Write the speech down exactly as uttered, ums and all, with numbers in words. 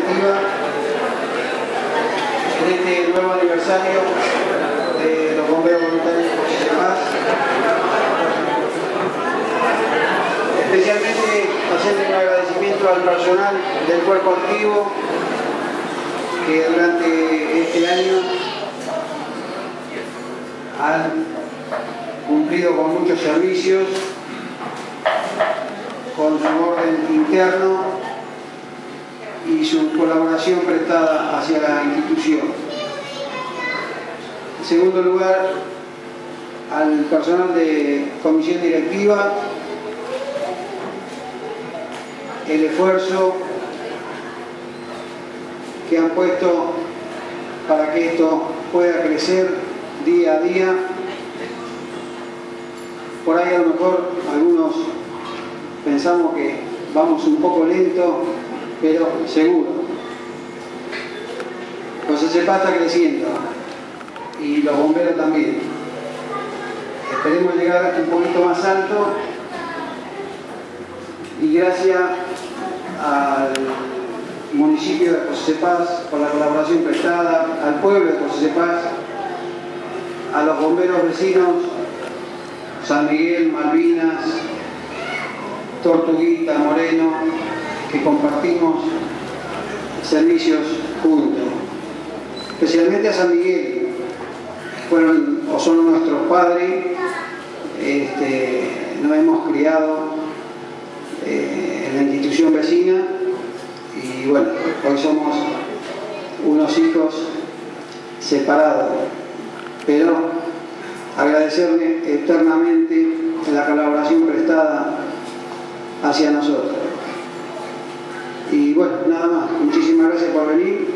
directiva en este nuevo aniversario de los bomberos voluntarios de Paz. Especialmente hacerle un agradecimiento al personal del cuerpo activo que durante este año han cumplido con muchos servicios, con su orden interno y su colaboración prestada hacia la institución. En segundo lugar, al personal de comisión directiva, el esfuerzo que han puesto para que esto pueda crecer día a día. Por ahí a lo mejor algunos pensamos que vamos un poco lento, pero seguro. José Cepaz está creciendo y los bomberos también. Esperemos llegar un poquito más alto y gracias al municipio de José Cepaz por la colaboración prestada, al pueblo de José Cepaz, a los bomberos vecinos, San Miguel, Malvinas, Tortuguita, Moreno, que compartimos servicios juntos. Especialmente a San Miguel, fueron o son nuestros padres, este, nos hemos criado eh, en la institución vecina y bueno, hoy somos unos hijos separados, pero agradecerle eternamente la colaboración prestada hacia nosotros. Y bueno, nada más. Muchísimas gracias por venir.